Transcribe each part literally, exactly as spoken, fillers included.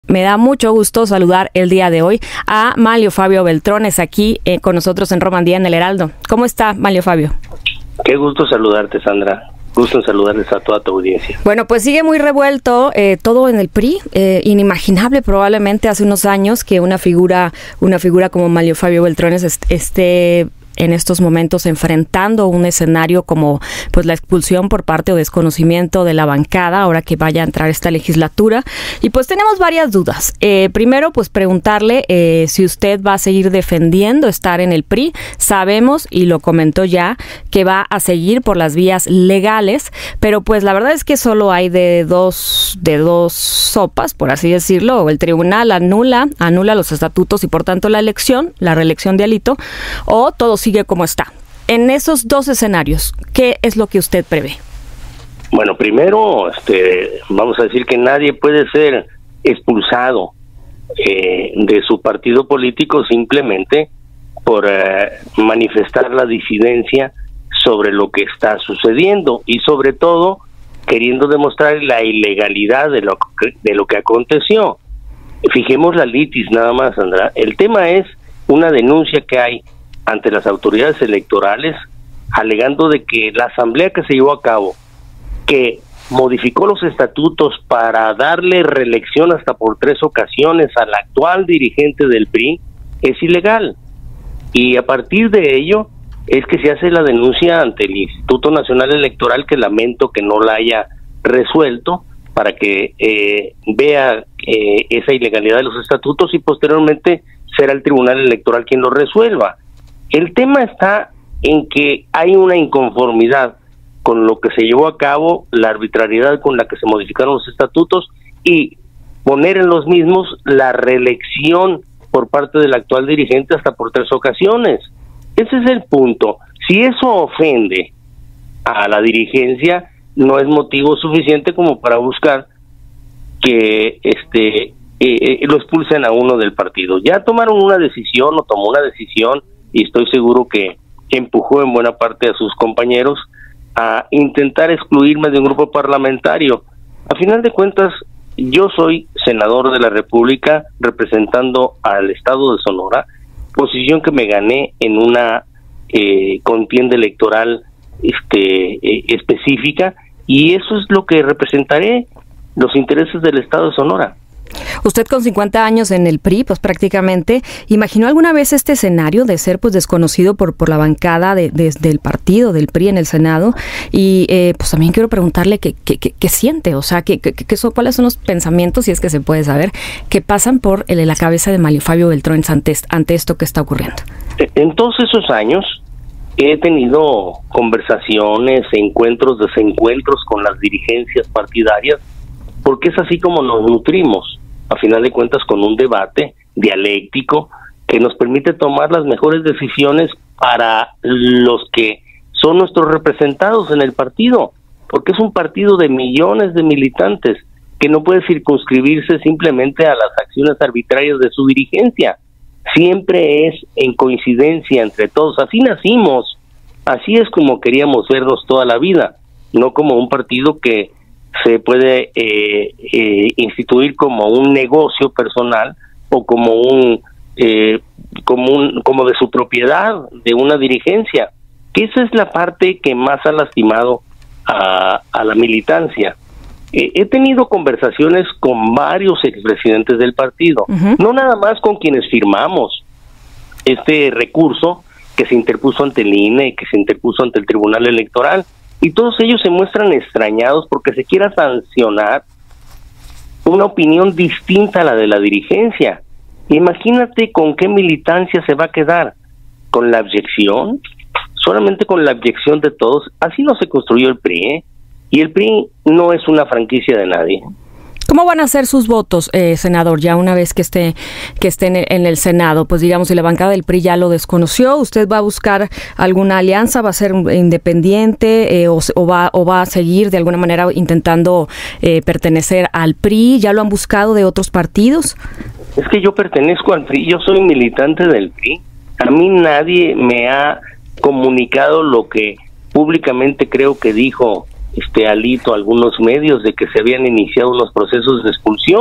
Me da mucho gusto saludar el día de hoy a Manlio Fabio Beltrones aquí eh, con nosotros en Romandía en el Heraldo. ¿Cómo está, Manlio Fabio? Qué gusto saludarte, Sandra. Gusto en saludarles a toda tu audiencia. Bueno, pues sigue muy revuelto eh, todo en el P R I. Eh, inimaginable probablemente hace unos años que una figura, una figura como Manlio Fabio Beltrones est- esté en estos momentos enfrentando un escenario como pues la expulsión por parte o desconocimiento de la bancada ahora que vaya a entrar esta legislatura. Y pues tenemos varias dudas. Eh, primero, pues preguntarle eh, si usted va a seguir defendiendo estar en el P R I. Sabemos, y lo comentó ya, que va a seguir por las vías legales, pero pues la verdad es que solo hay de dos, de dos sopas, por así decirlo. El tribunal anula, anula los estatutos y por tanto la elección, la reelección de Alito, o todo sigue como está. En esos dos escenarios, ¿qué es lo que usted prevé? Bueno, primero, este, vamos a decir que nadie puede ser expulsado eh, de su partido político simplemente por eh, manifestar la disidencia sobre lo que está sucediendo y sobre todo queriendo demostrar la ilegalidad de lo que, de lo que aconteció. Fijemos la litis nada más, Sandra. El tema es una denuncia que hay ante las autoridades electorales, alegando de que la asamblea que se llevó a cabo, que modificó los estatutos para darle reelección hasta por tres ocasiones al actual dirigente del P R I, es ilegal. Y a partir de ello es que se hace la denuncia ante el Instituto Nacional Electoral, que lamento que no la haya resuelto, para que eh, vea eh, esa ilegalidad de los estatutos y posteriormente será el Tribunal Electoral quien lo resuelva. El tema está en que hay una inconformidad con lo que se llevó a cabo, la arbitrariedad con la que se modificaron los estatutos y poner en los mismos la reelección por parte del actual dirigente hasta por tres ocasiones. Ese es el punto. Si eso ofende a la dirigencia, no es motivo suficiente como para buscar que este eh, eh, lo expulsen a uno del partido. Ya tomaron una decisión o tomó una decisión y estoy seguro que, que empujó en buena parte a sus compañeros a intentar excluirme de un grupo parlamentario. A final de cuentas, yo soy senador de la República representando al estado de Sonora, posición que me gané en una eh, contienda electoral este eh, específica, y eso es lo que representaré, los intereses del estado de Sonora. Usted con cincuenta años en el P R I, pues prácticamente, ¿imaginó alguna vez este escenario de ser pues desconocido por por la bancada de, de, del partido, del P R I en el Senado? Y eh, pues también quiero preguntarle qué, qué, qué, qué siente, o sea, qué, qué, qué son, cuáles son los pensamientos, si es que se puede saber, que pasan por el, la cabeza de Manlio Fabio Beltrones ante, ante esto que está ocurriendo. En todos esos años he tenido conversaciones, encuentros, desencuentros con las dirigencias partidarias, porque es así como nos nutrimos, a final de cuentas, con un debate dialéctico que nos permite tomar las mejores decisiones para los que son nuestros representados en el partido, porque es un partido de millones de militantes que no puede circunscribirse simplemente a las acciones arbitrarias de su dirigencia. Siempre es en coincidencia entre todos. Así nacimos, así es como queríamos vernos toda la vida, no como un partido que se puede eh, eh, instituir como un negocio personal o como un eh, como un como de su propiedad de una dirigencia, que esa es la parte que más ha lastimado a, a la militancia. Eh, he tenido conversaciones con varios expresidentes del partido, uh-huh. no nada más con quienes firmamos este recurso que se interpuso ante el I N E, que se interpuso ante el Tribunal Electoral, y todos ellos se muestran extrañados porque se quiera sancionar una opinión distinta a la de la dirigencia. Imagínate con qué militancia se va a quedar, con la abyección, solamente con la abyección de todos. Así no se construyó el P R I, ¿eh? Y el P R I no es una franquicia de nadie. ¿Cómo van a ser sus votos, eh, senador, ya una vez que esté que esté en el, en el Senado? Pues digamos, si la bancada del P R I ya lo desconoció, ¿usted va a buscar alguna alianza? ¿Va a ser independiente eh, o, o, va, o va a seguir de alguna manera intentando eh, pertenecer al P R I? ¿Ya lo han buscado de otros partidos? Es que yo pertenezco al P R I, yo soy militante del P R I. A mí nadie me ha comunicado lo que públicamente creo que dijo este Alito a algunos medios, de que se habían iniciado unos procesos de expulsión.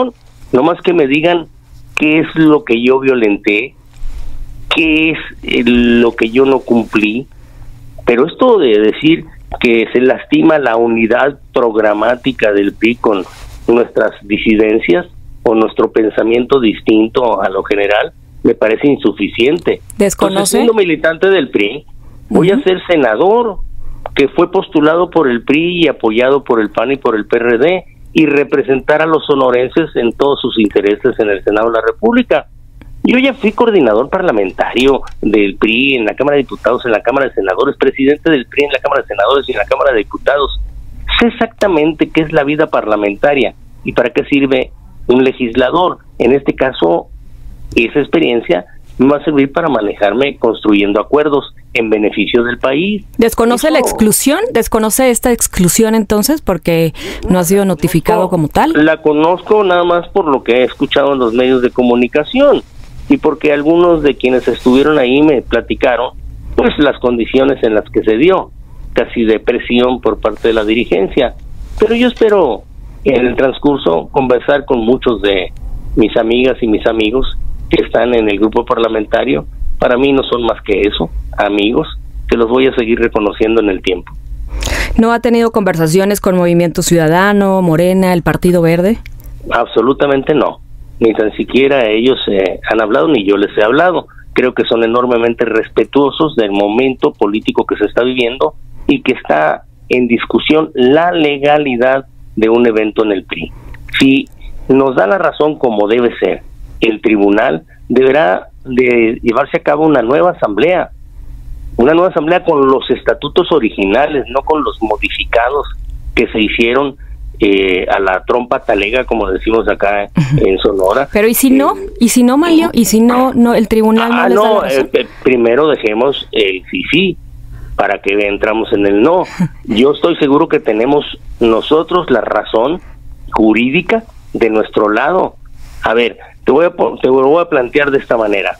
nomás que me digan qué es lo que yo violenté, qué es eh, lo que yo no cumplí. Pero esto de decir que se lastima la unidad programática del P R I con nuestras disidencias o nuestro pensamiento distinto a lo general, me parece insuficiente. ¿Desconoce? Entonces, siendo militante del P R I, voy uh-huh. a ser senador, que fue postulado por el P R I y apoyado por el P A N y por el P R D, y representar a los sonorenses en todos sus intereses en el Senado de la República. Yo ya fui coordinador parlamentario del P R I en la Cámara de Diputados, en la Cámara de Senadores, presidente del P R I en la Cámara de Senadores y en la Cámara de Diputados. Sé exactamente qué es la vida parlamentaria y para qué sirve un legislador. En este caso, esa experiencia me va a servir para manejarme construyendo acuerdos en beneficio del país. ¿Desconoce Eso, la exclusión? ¿Desconoce esta exclusión entonces porque no ha sido notificado como tal? La conozco nada más por lo que he escuchado en los medios de comunicación y porque algunos de quienes estuvieron ahí me platicaron pues las condiciones en las que se dio, casi de presión por parte de la dirigencia. Pero yo espero en el transcurso conversar con muchos de mis amigas y mis amigos que están en el grupo parlamentario. Para mí no son más que eso, amigos, que los voy a seguir reconociendo en el tiempo. ¿No ha tenido conversaciones con Movimiento Ciudadano, Morena, el Partido Verde? Absolutamente no, ni tan siquiera ellos eh, han hablado, ni yo les he hablado. Creo que son enormemente respetuosos del momento político que se está viviendo y que está en discusión la legalidad de un evento en el P R I. Si nos da la razón como debe ser, el tribunal deberá de llevarse a cabo una nueva asamblea, una nueva asamblea con los estatutos originales, no con los modificados que se hicieron eh, a la trompa talega, como decimos acá uh-huh. en Sonora. Pero ¿y si no? ¿Y si no, Malio? ¿Y si no, no el tribunal ah, no les no, da la razón? Eh, primero dejemos el sí sí para que entramos en el no. Yo estoy seguro que tenemos nosotros la razón jurídica de nuestro lado. A ver, te voy a, te lo voy a plantear de esta manera.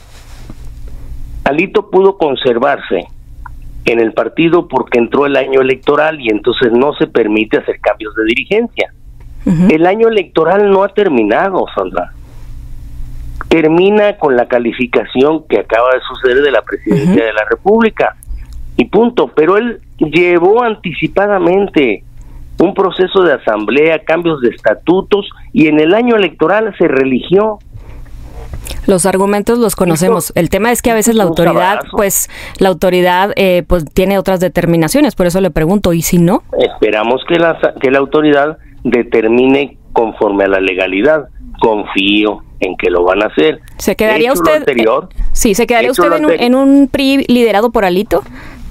Alito pudo conservarse en el partido porque entró el año electoral y entonces no se permite hacer cambios de dirigencia. Uh-huh. El año electoral no ha terminado, Sandra. Termina con la calificación que acaba de suceder de la presidencia uh-huh. de la República y punto. Pero él llevó anticipadamente un proceso de asamblea, cambios de estatutos, y en el año electoral se religió. Los argumentos los conocemos. El tema es que a veces la autoridad, pues, la autoridad, eh, pues, tiene otras determinaciones. Por eso le pregunto, ¿y si no? Esperamos que la que la autoridad determine conforme a la legalidad. Confío en que lo van a hacer. ¿Se quedaría usted? Anterior, sí, ¿se quedaría usted en un, en un P R I liderado por Alito?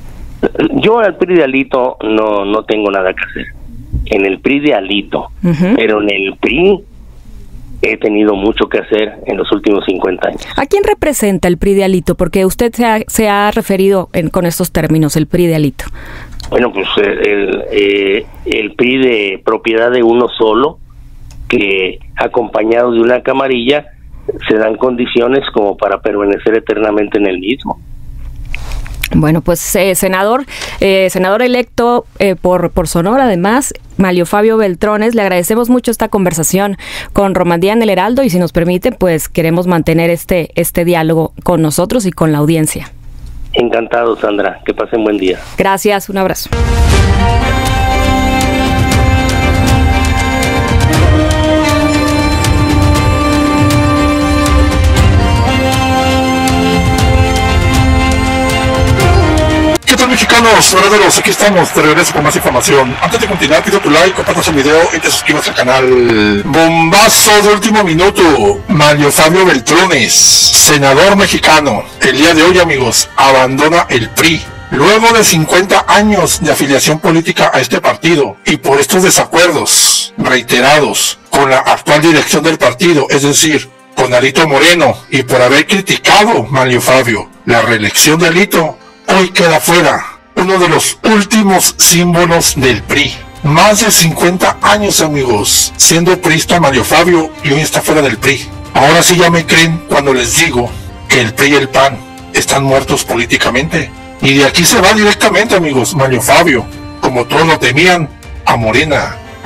Yo al P R I de Alito no no tengo nada que hacer. En el P R I de Alito, uh-huh. pero en el P R I he tenido mucho que hacer en los últimos cincuenta años. ¿A quién representa el P R I de Alito? Porque usted se ha, se ha referido en, con estos términos, el P R I de Alito. Bueno, pues el, eh, el P R I de propiedad de uno solo, que acompañado de una camarilla, se dan condiciones como para permanecer eternamente en el mismo. Bueno, pues eh, senador, eh, senador electo eh, por, por Sonora, además, Manlio Fabio Beltrones, le agradecemos mucho esta conversación con Romandía en el Heraldo y si nos permite, pues queremos mantener este, este diálogo con nosotros y con la audiencia. Encantado, Sandra. Que pasen buen día. Gracias, un abrazo. Mexicanos, verdaderos, aquí estamos, de regreso con más información. Antes de continuar, pido tu like, compartas el video y te suscribas al canal. Bombazo de último minuto. Manlio Fabio Beltrones, senador mexicano, el día de hoy, amigos, abandona el P R I. Luego de cincuenta años de afiliación política a este partido y por estos desacuerdos reiterados con la actual dirección del partido, es decir, con Alito Moreno, y por haber criticado, Manlio Fabio, la reelección de Alito, hoy queda fuera uno de los últimos símbolos del P R I. Más de cincuenta años, amigos, siendo priista Manlio Fabio y hoy está fuera del P R I. Ahora sí ya me creen cuando les digo que el P R I y el P A N están muertos políticamente. Y de aquí se va directamente, amigos, Manlio Fabio, como todos lo temían, a Morena,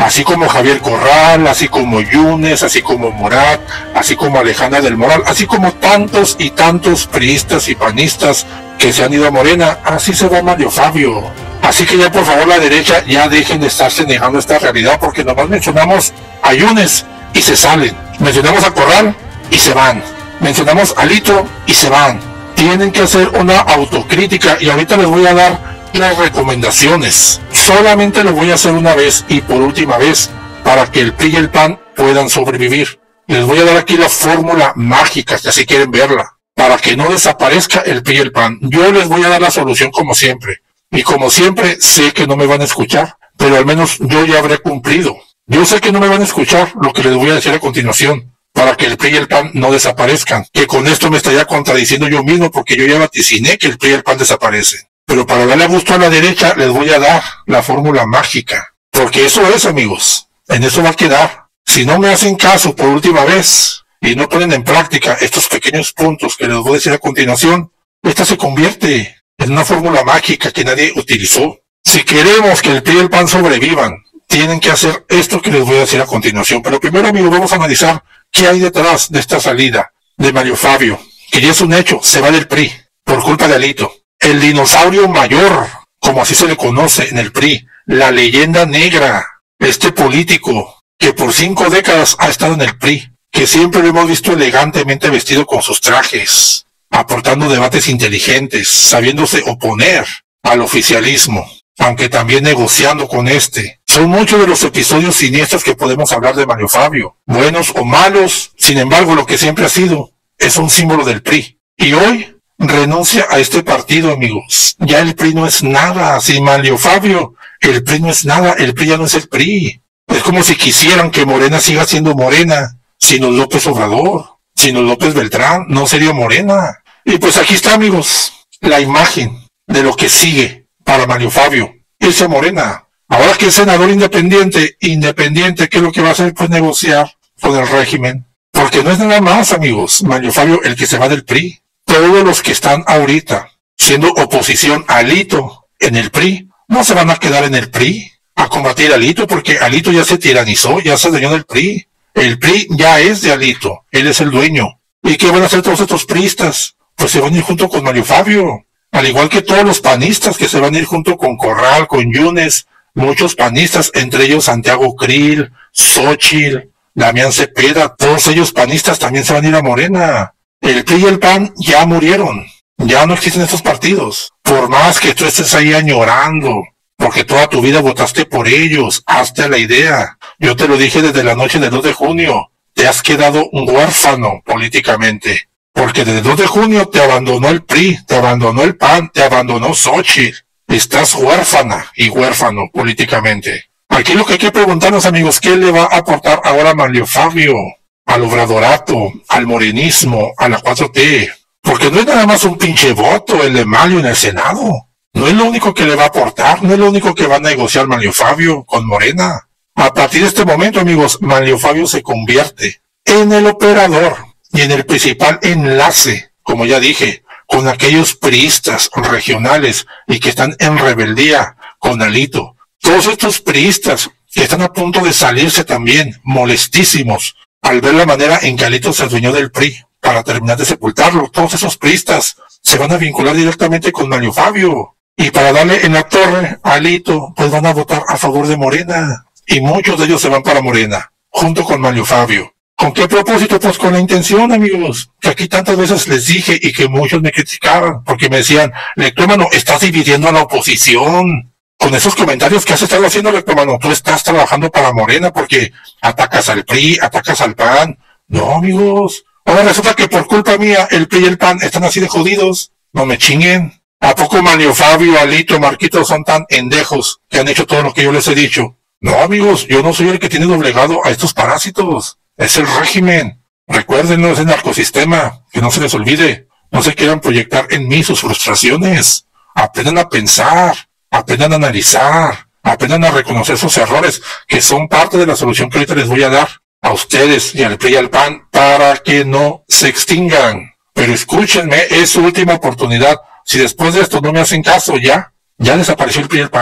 así como Javier Corral, así como Yunes, así como Murat, así como Alejandra del Moral, así como tantos y tantos priistas y panistas que se han ido a Morena, así se va Mario Fabio. Así que ya por favor la derecha ya dejen de estarse negando esta realidad, porque nomás mencionamos a Yunes y se salen, mencionamos a Corral y se van, mencionamos a Alito y se van. Tienen que hacer una autocrítica y ahorita les voy a dar las recomendaciones. Solamente lo voy a hacer una vez y por última vez para que el P R I y el P A N puedan sobrevivir. Les voy a dar aquí la fórmula mágica, si así quieren verla, para que no desaparezca el P R I y el P A N. Yo les voy a dar la solución como siempre. Y como siempre, sé que no me van a escuchar, pero al menos yo ya habré cumplido. Yo sé que no me van a escuchar lo que les voy a decir a continuación, para que el P R I y el P A N no desaparezcan. Que con esto me estaría contradiciendo yo mismo, porque yo ya vaticiné que el P R I y el P A N desaparecen. Pero para darle gusto a la derecha, les voy a dar la fórmula mágica. Porque eso es, amigos. En eso va a quedar. Si no me hacen caso por última vez y no ponen en práctica estos pequeños puntos que les voy a decir a continuación, esta se convierte en una fórmula mágica que nadie utilizó. Si queremos que el P R I y el P A N sobrevivan, tienen que hacer esto que les voy a decir a continuación. Pero primero, amigos, vamos a analizar qué hay detrás de esta salida de Mario Fabio, que ya es un hecho, se va del P R I por culpa de Alito. El dinosaurio mayor, como así se le conoce en el P R I, la leyenda negra, este político que por cinco décadas ha estado en el P R I, que siempre lo hemos visto elegantemente vestido con sus trajes, aportando debates inteligentes, sabiéndose oponer al oficialismo, aunque también negociando con este. Son muchos de los episodios siniestros que podemos hablar de Mario Fabio, buenos o malos. Sin embargo, lo que siempre ha sido es un símbolo del P R I. Y hoy renuncia a este partido, amigos. Ya el P R I no es nada. Sin Mario Fabio, el P R I no es nada. El P R I ya no es el P R I. Es como si quisieran que Morena siga siendo Morena, sin los López Obrador, sin los López Beltrán, no sería Morena. Y pues aquí está, amigos, la imagen de lo que sigue para Mario Fabio, irse a Morena. Ahora que es senador independiente, independiente, ¿qué es lo que va a hacer? Pues negociar con el régimen. Porque no es nada más, amigos, Mario Fabio el que se va del P R I. Todos los que están ahorita siendo oposición a Alito en el P R I, no se van a quedar en el P R I a combatir a Alito, porque Alito ya se tiranizó, ya se adueñó del P R I. El P R I ya es de Alito, él es el dueño. ¿Y qué van a hacer todos estos priistas? Pues se van a ir junto con Mario Fabio, al igual que todos los panistas que se van a ir junto con Corral, con Yunes, muchos panistas, entre ellos Santiago Krill, Xóchitl, Damián Cepeda, todos ellos panistas también se van a ir a Morena. El P R I y el P A N ya murieron, ya no existen estos partidos. Por más que tú estés ahí añorando, porque toda tu vida votaste por ellos, hazte la idea. Yo te lo dije desde la noche del dos de junio, te has quedado un huérfano políticamente. Porque desde el dos de junio te abandonó el P R I, te abandonó el P A N, te abandonó Xóchitl. Estás huérfana y huérfano políticamente. Aquí lo que hay que preguntarnos, amigos, ¿qué le va a aportar ahora Mario Fabio al obradorato, al morenismo, a la cuatro T? Porque no es nada más un pinche voto el de Mario en el Senado. No es lo único que le va a aportar, no es lo único que va a negociar Mario Fabio con Morena. A partir de este momento, amigos, Mario Fabio se convierte en el operador y en el principal enlace, como ya dije, con aquellos priistas regionales y que están en rebeldía con Alito. Todos estos priistas que están a punto de salirse también, molestísimos, al ver la manera en que Alito se adueñó del P R I para terminar de sepultarlo. Todos esos priistas se van a vincular directamente con Mario Fabio. Y para darle en la torre a Alito, pues van a votar a favor de Morena. Y muchos de ellos se van para Morena, junto con Mario Fabio. ¿Con qué propósito? Pues con la intención, amigos, que aquí tantas veces les dije y que muchos me criticaban, porque me decían, Lectómano, estás dividiendo a la oposición. Con esos comentarios que has estado haciendo, Lectómano, tú estás trabajando para Morena porque atacas al P R I, atacas al P A N. No, amigos. Ahora resulta que por culpa mía el P R I y el P A N están así de jodidos. No me chinguen. ¿A poco Mario Fabio, Alito, Marquito son tan endejos que han hecho todo lo que yo les he dicho? No, amigos, yo no soy el que tiene doblegado a estos parásitos. Es el régimen. Recuérdenlo, es el narcosistema. Que no se les olvide. No se quieran proyectar en mí sus frustraciones. Aprendan a pensar. Aprendan a analizar. Aprendan a reconocer sus errores, que son parte de la solución que ahorita les voy a dar a ustedes y al P R I y al P A N para que no se extingan. Pero escúchenme, es su última oportunidad. Si después de esto no me hacen caso, ya, ya desapareció el P R I y el P A N.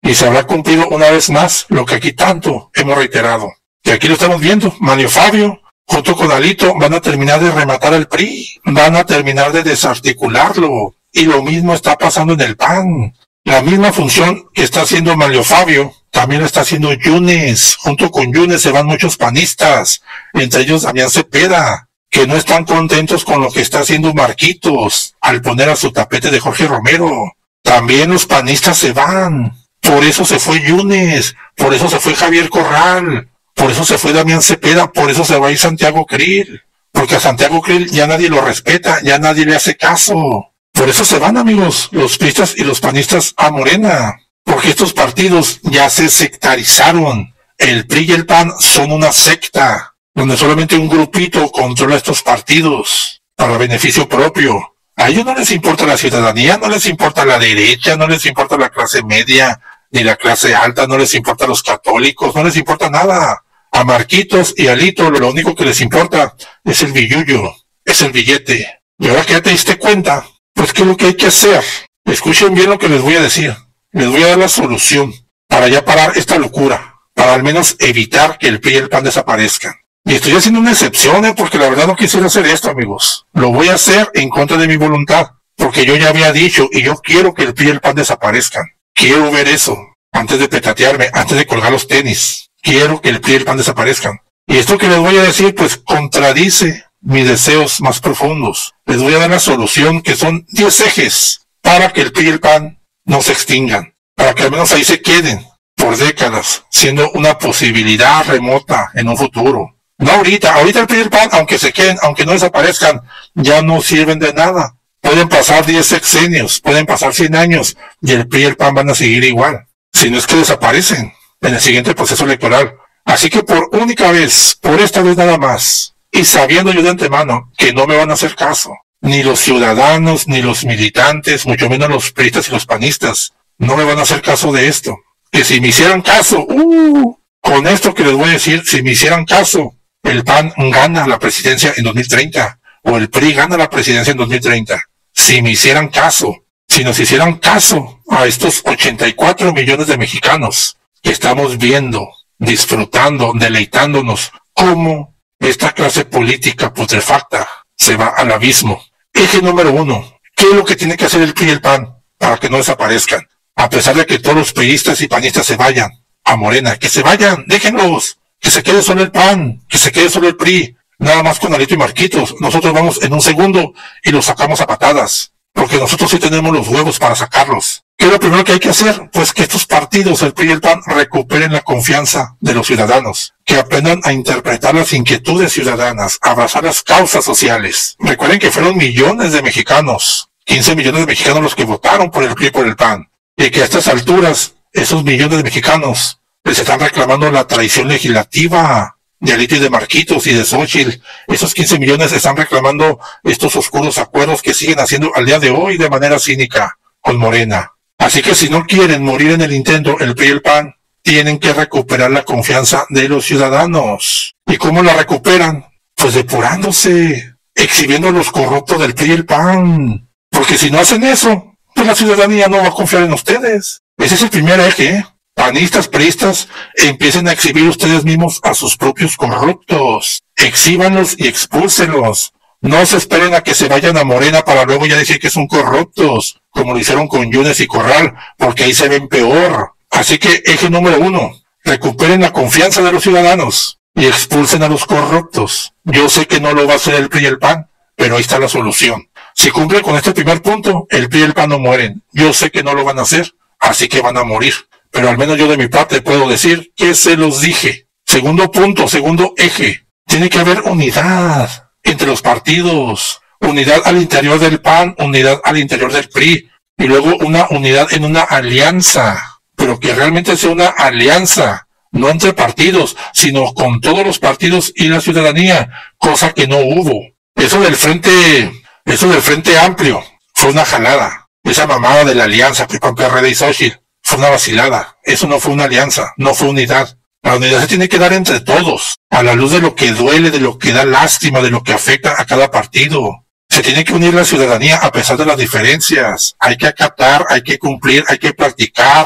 y se habrá cumplido una vez más lo que aquí tanto hemos reiterado. Y aquí lo estamos viendo, Mario Fabio, junto con Alito, van a terminar de rematar al P R I, van a terminar de desarticularlo, y lo mismo está pasando en el P A N. La misma función que está haciendo Mario Fabio, también lo está haciendo Yunes. Junto con Yunes se van muchos panistas, entre ellos Damián Cepeda, que no están contentos con lo que está haciendo Marquitos al poner a su tapete de Jorge Romero. También los panistas se van. Por eso se fue Yunes, por eso se fue Javier Corral, por eso se fue Damián Cepeda, por eso se va a ir Santiago Krill. Porque a Santiago Krill ya nadie lo respeta, ya nadie le hace caso. Por eso se van, amigos, los priistas y los panistas a Morena. Porque estos partidos ya se sectarizaron. El P R I y el P A N son una secta, donde solamente un grupito controla estos partidos para beneficio propio. A ellos no les importa la ciudadanía, no les importa la derecha, no les importa la clase media, ni la clase alta, no les importa los católicos, no les importa nada. A Marquitos y Alito lo único que les importa es el billullo, es el billete. Y ahora que ya te diste cuenta, pues ¿qué es lo que hay que hacer? Escuchen bien lo que les voy a decir. Les voy a dar la solución para ya parar esta locura, para al menos evitar que el P R I y el P A N desaparezcan. Y estoy haciendo una excepción, ¿eh? Porque la verdad no quisiera hacer esto, amigos. Lo voy a hacer en contra de mi voluntad, porque yo ya había dicho y yo quiero que el P R I y el P A N desaparezcan. Quiero ver eso, antes de petatearme, antes de colgar los tenis. Quiero que el P R I y el P A N desaparezcan. Y esto que les voy a decir, pues contradice mis deseos más profundos. Les voy a dar la solución, que son diez ejes para que el P R I y el P A N no se extingan, para que al menos ahí se queden por décadas, siendo una posibilidad remota en un futuro. No ahorita, ahorita el P R I y el P A N, aunque se queden, aunque no desaparezcan, ya no sirven de nada. Pueden pasar diez sexenios, pueden pasar cien años, y el P R I y el P A N van a seguir igual, si no es que desaparecen en el siguiente proceso electoral. Así que por única vez, por esta vez nada más, y sabiendo yo de antemano que no me van a hacer caso, ni los ciudadanos, ni los militantes, mucho menos los priistas y los panistas, no me van a hacer caso de esto. Que si me hicieran caso, uh, con esto que les voy a decir, si me hicieran caso, el P A N gana la presidencia en dos mil treinta, o el P R I gana la presidencia en dos mil treinta. Si me hicieran caso, si nos hicieran caso a estos ochenta y cuatro millones de mexicanos que estamos viendo, disfrutando, deleitándonos, cómo esta clase política putrefacta se va al abismo. Eje número uno, ¿qué es lo que tiene que hacer el P R I y el P A N para que no desaparezcan? A pesar de que todos los priistas y panistas se vayan a Morena, que se vayan, déjenlos, que se quede solo el P A N, que se quede solo el P R I, nada más con Alito y Marquitos. Nosotros vamos en un segundo y los sacamos a patadas, porque nosotros sí tenemos los huevos para sacarlos. ¿Qué es lo primero que hay que hacer? Pues que estos partidos, el P R I y el P A N, recuperen la confianza de los ciudadanos, que aprendan a interpretar las inquietudes ciudadanas, a abrazar las causas sociales. Recuerden que fueron millones de mexicanos, quince millones de mexicanos los que votaron por el P R I y por el P A N, y que a estas alturas, esos millones de mexicanos les están reclamando la traición legislativa de Alito y de Marquitos y de Xóchitl. Esos quince millones están reclamando estos oscuros acuerdos que siguen haciendo al día de hoy de manera cínica con Morena. Así que si no quieren morir en el intento, el P R I y el P A N tienen que recuperar la confianza de los ciudadanos. ¿Y cómo la recuperan? Pues depurándose, exhibiendo a los corruptos del P R I y el P A N. Porque si no hacen eso, pues la ciudadanía no va a confiar en ustedes. Ese es el primer eje, ¿eh? Panistas, priistas, empiecen a exhibir ustedes mismos a sus propios corruptos. Exhíbanlos y expúlsenlos. No se esperen a que se vayan a Morena para luego ya decir que son corruptos, como lo hicieron con Yunes y Corral, porque ahí se ven peor. Así que eje número uno, recuperen la confianza de los ciudadanos y expulsen a los corruptos. Yo sé que no lo va a hacer el P R I y el P A N, pero ahí está la solución. Si cumplen con este primer punto, el P R I y el P A N no mueren. Yo sé que no lo van a hacer, así que van a morir. Pero al menos yo de mi parte puedo decir que se los dije. Segundo punto, segundo eje. Tiene que haber unidad entre los partidos. Unidad al interior del P A N, unidad al interior del P R I. Y luego una unidad en una alianza. Pero que realmente sea una alianza. No entre partidos, sino con todos los partidos y la ciudadanía. Cosa que no hubo. Eso del frente, eso del Frente Amplio fue una jalada. Esa mamada de la alianza P R I, P R D y Xóchitl fue una vacilada. Eso no fue una alianza, no fue unidad. La unidad se tiene que dar entre todos, a la luz de lo que duele, de lo que da lástima, de lo que afecta a cada partido. Se tiene que unir la ciudadanía a pesar de las diferencias. Hay que acatar, hay que cumplir, hay que practicar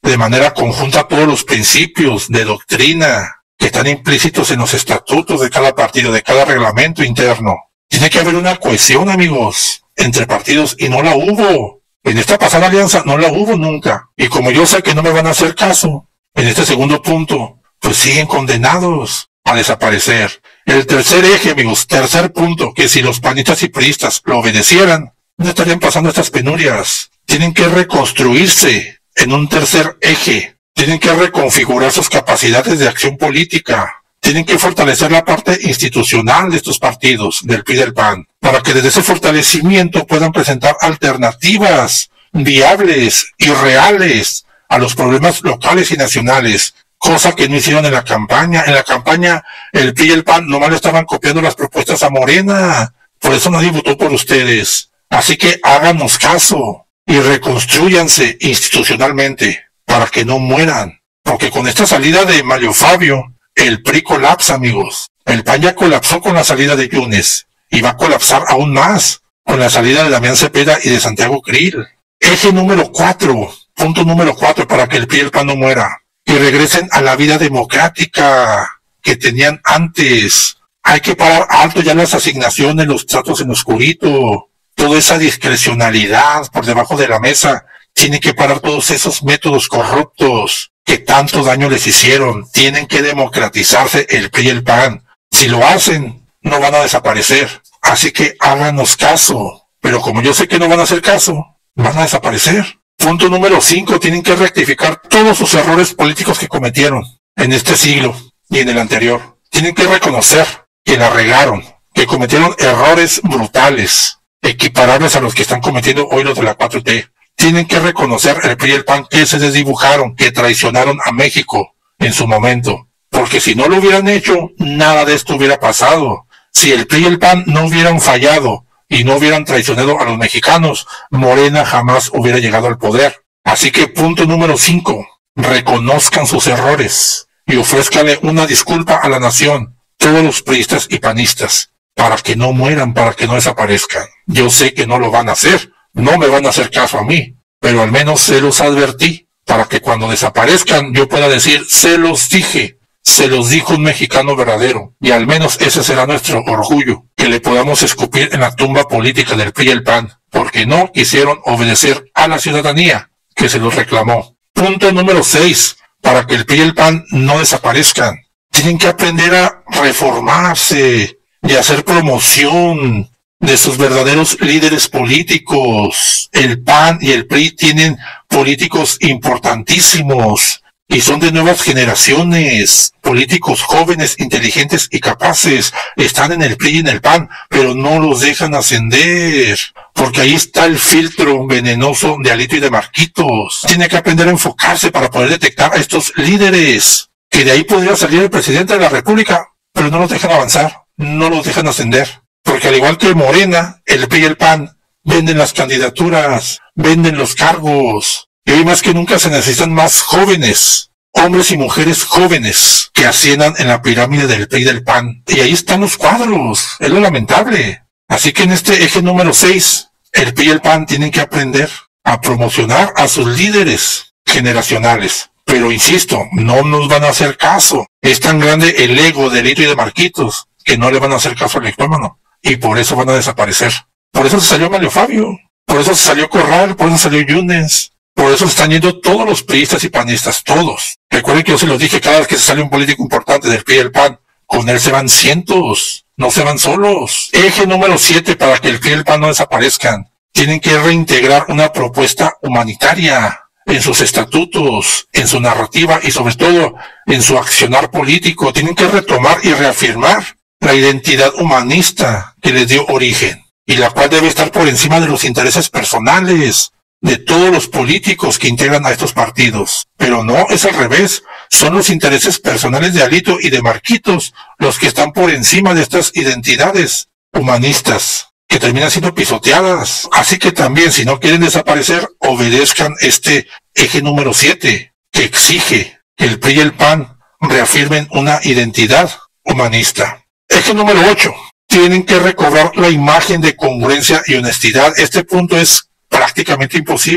de manera conjunta todos los principios de doctrina que están implícitos en los estatutos de cada partido, de cada reglamento interno. Tiene que haber una cohesión, amigos, entre partidos, y no la hubo. En esta pasada alianza no la hubo nunca. Y como yo sé que no me van a hacer caso, en este segundo punto, pues siguen condenados a desaparecer. El tercer eje, amigos, tercer punto, que si los panistas y priistas lo obedecieran, no estarían pasando estas penurias. Tienen que reconstruirse en un tercer eje. Tienen que reconfigurar sus capacidades de acción política. Tienen que fortalecer la parte institucional de estos partidos, del P R I y del P A N, para que desde ese fortalecimiento puedan presentar alternativas viables y reales a los problemas locales y nacionales, cosa que no hicieron en la campaña. En la campaña el P R I y el P A N nomás le estaban copiando las propuestas a Morena, por eso nadie votó por ustedes. Así que háganos caso y reconstrúyanse institucionalmente para que no mueran, porque con esta salida de Mario Fabio, el P R I colapsa, amigos. El P A N ya colapsó con la salida de Yunes y va a colapsar aún más con la salida de Damián Cepeda y de Santiago Krill. Eje número cuatro, punto número cuatro, para que el P R I y el P A N no muera, y regresen a la vida democrática que tenían antes. Hay que parar alto ya las asignaciones, los tratos en oscurito, toda esa discrecionalidad por debajo de la mesa. Tienen que parar todos esos métodos corruptos que tanto daño les hicieron. Tienen que democratizarse el P R I y el P A N. Si lo hacen, no van a desaparecer. Así que háganos caso. Pero como yo sé que no van a hacer caso, van a desaparecer. Punto número cinco. Tienen que rectificar todos sus errores políticos que cometieron en este siglo y en el anterior. Tienen que reconocer que la regaron, que cometieron errores brutales, equiparables a los que están cometiendo hoy los de la cuatro T. Tienen que reconocer el P R I y el P A N que se desdibujaron, que traicionaron a México en su momento. Porque si no lo hubieran hecho, nada de esto hubiera pasado. Si el P R I y el P A N no hubieran fallado y no hubieran traicionado a los mexicanos, Morena jamás hubiera llegado al poder. Así que punto número cinco, reconozcan sus errores y ofrézcanle una disculpa a la nación, todos los priistas y panistas, para que no mueran, para que no desaparezcan. Yo sé que no lo van a hacer. No me van a hacer caso a mí, pero al menos se los advertí, para que cuando desaparezcan yo pueda decir, se los dije, se los dijo un mexicano verdadero, y al menos ese será nuestro orgullo, que le podamos escupir en la tumba política del P R I y el P A N, porque no quisieron obedecer a la ciudadanía que se los reclamó. Punto número seis, para que el P R I y el P A N no desaparezcan. Tienen que aprender a reformarse y hacer promoción de sus verdaderos líderes políticos. El P A N y el P R I tienen políticos importantísimos y son de nuevas generaciones, políticos jóvenes, inteligentes y capaces. Están en el P R I y en el P A N, pero no los dejan ascender, porque ahí está el filtro venenoso de Alito y de Marquitos. Tiene que aprender a enfocarse para poder detectar a estos líderes, que de ahí podría salir el presidente de la República, pero no los dejan avanzar, no los dejan ascender. Porque al igual que Morena, el P R I y el P A N venden las candidaturas, venden los cargos. Y hoy más que nunca se necesitan más jóvenes, hombres y mujeres jóvenes, que asciendan en la pirámide del P R I y del P A N. Y ahí están los cuadros, es lo lamentable. Así que en este eje número seis, el P R I y el P A N tienen que aprender a promocionar a sus líderes generacionales. Pero insisto, no nos van a hacer caso. Es tan grande el ego de Alito y de Marquitos que no le van a hacer caso al lectómano. Y por eso van a desaparecer. Por eso se salió Mario Fabio, por eso se salió Corral, por eso salió Yunes, por eso se están yendo todos los priistas y panistas, todos. Recuerden que yo se los dije, cada vez que se sale un político importante del P R I y el P A N, con él se van cientos, no se van solos. Eje número siete, para que el P R I y el P A N no desaparezcan. Tienen que reintegrar una propuesta humanitaria en sus estatutos, en su narrativa y sobre todo en su accionar político. Tienen que retomar y reafirmar la identidad humanista que les dio origen, y la cual debe estar por encima de los intereses personales de todos los políticos que integran a estos partidos. Pero no, es al revés. Son los intereses personales de Alito y de Marquitos los que están por encima de estas identidades humanistas, que terminan siendo pisoteadas. Así que también, si no quieren desaparecer, obedezcan este eje número siete, que exige que el P R I y el P A N reafirmen una identidad humanista. Eje número ocho. Tienen que recobrar la imagen de congruencia y honestidad. Este punto es prácticamente imposible,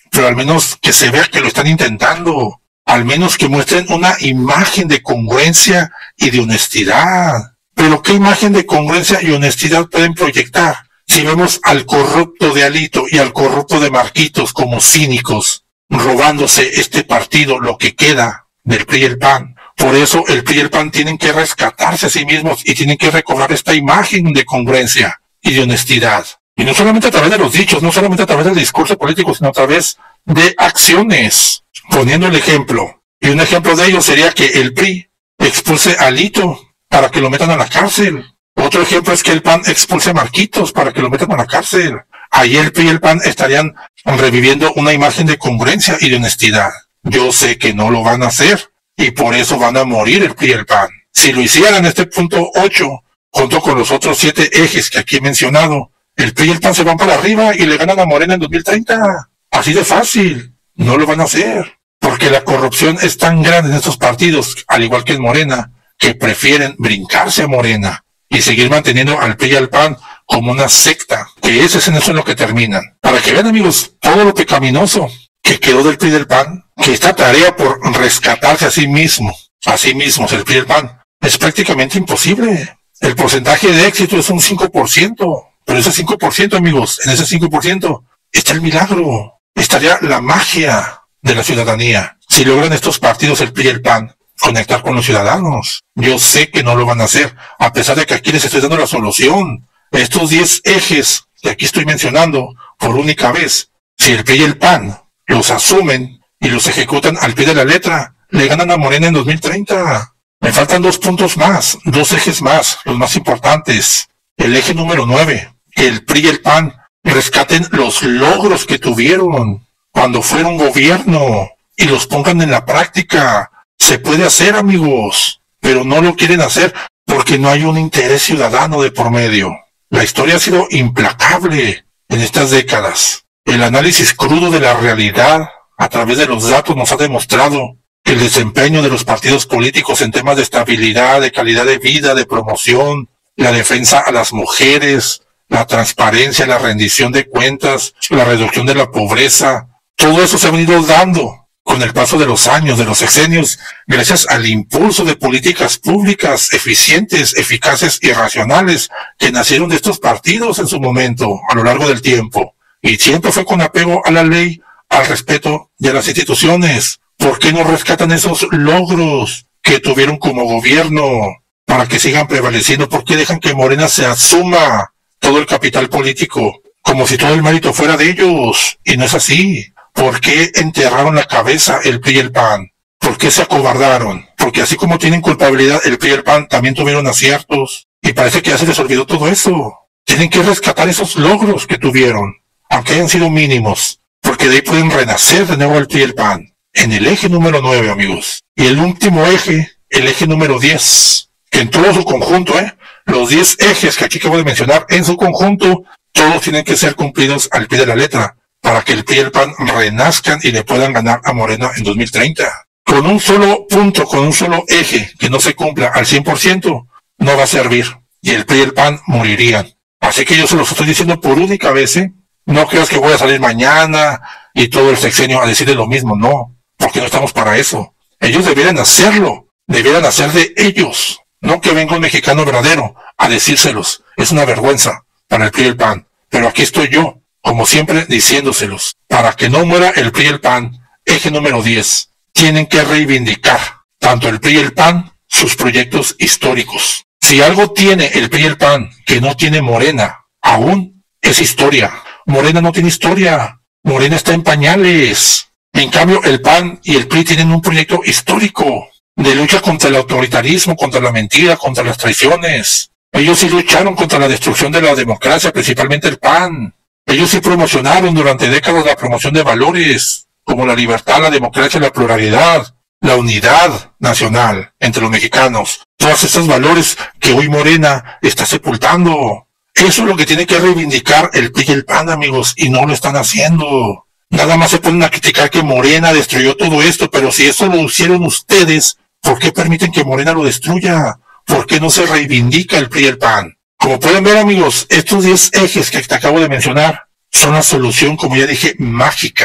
pero al menos que se vea que lo están intentando, al menos que muestren una imagen de congruencia y de honestidad. Pero ¿qué imagen de congruencia y honestidad pueden proyectar si vemos al corrupto de Alito y al corrupto de Marquitos como cínicos, robándose este partido, lo que queda del P R I y el P A N? Por eso el P R I y el P A N tienen que rescatarse a sí mismos y tienen que recobrar esta imagen de congruencia y de honestidad. Y no solamente a través de los dichos, no solamente a través del discurso político, sino a través de acciones. Poniendo el ejemplo, y un ejemplo de ello sería que el P R I expulse a Alito para que lo metan a la cárcel. Otro ejemplo es que el P A N expulse a Marquitos para que lo metan a la cárcel. Ahí el P R I y el P A N estarían reviviendo una imagen de congruencia y de honestidad. Yo sé que no lo van a hacer y por eso van a morir el P R I y el P A N. Si lo hicieran en este punto ocho, junto con los otros siete ejes que aquí he mencionado, el P R I y el P A N se van para arriba y le ganan a Morena en dos mil treinta. Así de fácil. No lo van a hacer. Porque la corrupción es tan grande en estos partidos, al igual que en Morena, que prefieren brincarse a Morena y seguir manteniendo al P R I y al P A N como una secta, que ese es en eso en lo que terminan. Para que vean, amigos, todo lo pecaminoso que quedó del P R I y del P A N, que esta tarea por rescatarse a sí mismo, a sí mismos, el P R I y el P A N, es prácticamente imposible. El porcentaje de éxito es un cinco por ciento, pero ese cinco por ciento, amigos, en ese cinco por ciento está el milagro, estaría la magia de la ciudadanía. Si logran estos partidos, el P R I y el P A N, conectar con los ciudadanos. Yo sé que no lo van a hacer, a pesar de que aquí les estoy dando la solución. Estos diez ejes que aquí estoy mencionando por única vez, si el P R I y el P A N los asumen y los ejecutan al pie de la letra, le ganan a Morena en dos mil treinta. Me faltan dos puntos más, dos ejes más, los más importantes. El eje número nueve, que el P R I y el P A N rescaten los logros que tuvieron cuando fueron gobierno y los pongan en la práctica. Se puede hacer, amigos, pero no lo quieren hacer porque no hay un interés ciudadano de por medio. La historia ha sido implacable en estas décadas. El análisis crudo de la realidad a través de los datos nos ha demostrado que el desempeño de los partidos políticos en temas de estabilidad, de calidad de vida, de promoción, la defensa a las mujeres, la transparencia, la rendición de cuentas, la reducción de la pobreza, todo eso se ha venido dando con el paso de los años, de los sexenios, gracias al impulso de políticas públicas eficientes, eficaces y racionales que nacieron de estos partidos en su momento, a lo largo del tiempo. Y siempre fue con apego a la ley, al respeto de las instituciones. ¿Por qué no rescatan esos logros que tuvieron como gobierno para que sigan prevaleciendo? ¿Por qué dejan que Morena se asuma todo el capital político como si todo el mérito fuera de ellos? Y no es así. ¿Por qué enterraron la cabeza el P R I y el P A N? ¿Por qué se acobardaron? Porque así como tienen culpabilidad, el P R I y el P A N también tuvieron aciertos. Y parece que ya se les olvidó todo eso. Tienen que rescatar esos logros que tuvieron, aunque hayan sido mínimos, porque de ahí pueden renacer de nuevo el P R I y el P A N. En el eje número nueve, amigos. Y el último eje, el eje número diez, que en todo su conjunto, ¿eh? Los diez ejes que aquí acabo de mencionar, en su conjunto, todos tienen que ser cumplidos al pie de la letra, para que el P R I y el P A N renazcan y le puedan ganar a Morena en dos mil treinta. Con un solo punto, con un solo eje que no se cumpla al cien por ciento, no va a servir. Y el P R I y el P A N morirían. Así que yo se los estoy diciendo por única vez, ¿eh? No creas que voy a salir mañana y todo el sexenio a decirle lo mismo, no. Porque no estamos para eso. Ellos debieran hacerlo. Debieran hacer de ellos. No que venga un mexicano verdadero a decírselos. Es una vergüenza para el P R I y el P A N. Pero aquí estoy yo, como siempre, diciéndoselos. Para que no muera el P R I y el P A N, eje número diez. Tienen que reivindicar, tanto el P R I y el P A N, sus proyectos históricos. Si algo tiene el P R I y el P A N que no tiene Morena, aún, es historia. Morena no tiene historia. Morena está en pañales. En cambio, el P A N y el P R I tienen un proyecto histórico de lucha contra el autoritarismo, contra la mentira, contra las traiciones. Ellos sí lucharon contra la destrucción de la democracia, principalmente el P A N. Ellos sí promocionaron durante décadas la promoción de valores, como la libertad, la democracia, la pluralidad, la unidad nacional entre los mexicanos. Todos esos valores que hoy Morena está sepultando. Eso es lo que tiene que reivindicar el P R I y el P A N, amigos, y no lo están haciendo. Nada más se ponen a criticar que Morena destruyó todo esto, pero si eso lo hicieron ustedes, ¿por qué permiten que Morena lo destruya? ¿Por qué no se reivindica el P R I y el P A N? Como pueden ver, amigos, estos diez ejes que te acabo de mencionar son la solución, como ya dije, mágica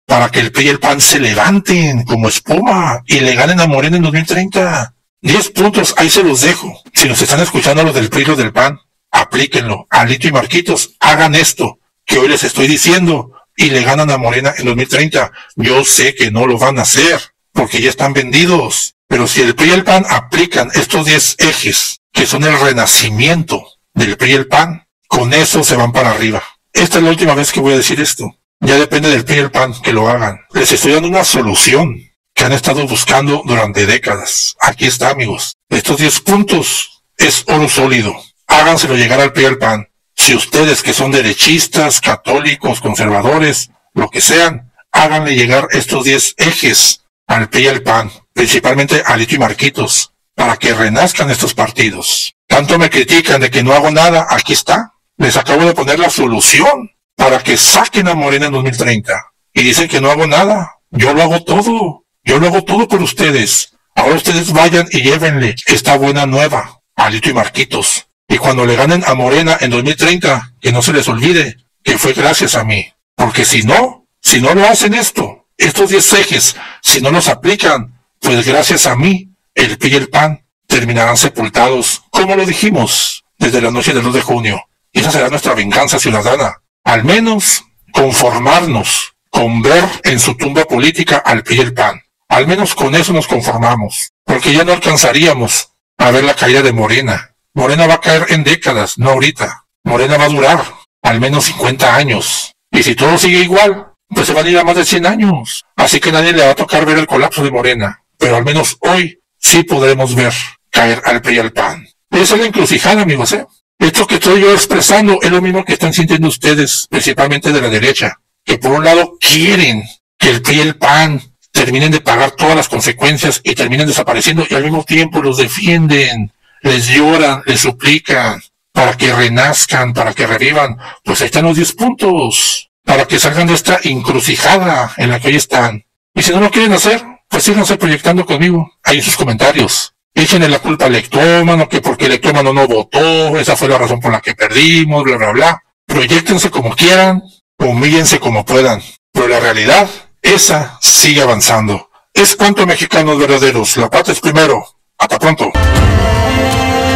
para que el P R I y el P A N se levanten como espuma y le ganen a Morena en dos mil treinta. Diez puntos, ahí se los dejo. Si nos están escuchando los del P R I y los del P A N, aplíquenlo. Alito y Marquitos, hagan esto que hoy les estoy diciendo y le ganan a Morena en dos mil treinta. Yo sé que no lo van a hacer porque ya están vendidos. Pero si el P R I y el P A N aplican estos diez ejes, que son el renacimiento del P R I y el P A N, con eso se van para arriba. Esta es la última vez que voy a decir esto. Ya depende del P R I y el P A N que lo hagan. Les estoy dando una solución que han estado buscando durante décadas. Aquí está, amigos. Estos diez puntos es oro sólido. Háganselo llegar al P R I y al P A N. Si ustedes que son derechistas, católicos, conservadores, lo que sean, háganle llegar estos diez ejes al P R I y al P A N, principalmente a Alito y Marquitos, para que renazcan estos partidos. Tanto me critican de que no hago nada, aquí está. Les acabo de poner la solución para que saquen a Morena en dos mil treinta. Y dicen que no hago nada. Yo lo hago todo. Yo lo hago todo por ustedes. Ahora ustedes vayan y llévenle esta buena nueva a Alito y Marquitos. Y cuando le ganen a Morena en dos mil treinta, que no se les olvide que fue gracias a mí. Porque si no, si no lo hacen esto, estos diez ejes, si no los aplican, pues gracias a mí, el P R I y el P A N terminarán sepultados, como lo dijimos, desde la noche del dos de junio. Y esa será nuestra venganza ciudadana. Al menos conformarnos con ver en su tumba política al P R I y el P A N. Al menos con eso nos conformamos, porque ya no alcanzaríamos a ver la caída de Morena. Morena va a caer en décadas, no ahorita. Morena va a durar al menos cincuenta años. Y si todo sigue igual, pues se van a ir a más de cien años. Así que nadie le va a tocar ver el colapso de Morena. Pero al menos hoy sí podremos ver caer al P R I y al P A N. Esa es la encrucijada, amigos, ¿eh? Esto que estoy yo expresando es lo mismo que están sintiendo ustedes, principalmente de la derecha, que por un lado quieren que el P R I y el P A N terminen de pagar todas las consecuencias y terminen desapareciendo, y al mismo tiempo los defienden, les lloran, les suplican para que renazcan, para que revivan. Pues ahí están los diez puntos, para que salgan de esta encrucijada en la que hoy están. Y si no lo quieren hacer, pues síganse proyectando conmigo ahí en sus comentarios. Échenle la culpa al lectómano, que porque el lectómano no votó, esa fue la razón por la que perdimos, bla, bla, bla. Proyéctense como quieran, humíllense como puedan. Pero la realidad, esa sigue avanzando. Es cuanto, mexicanos verdaderos. La paz es primero. Hasta pronto.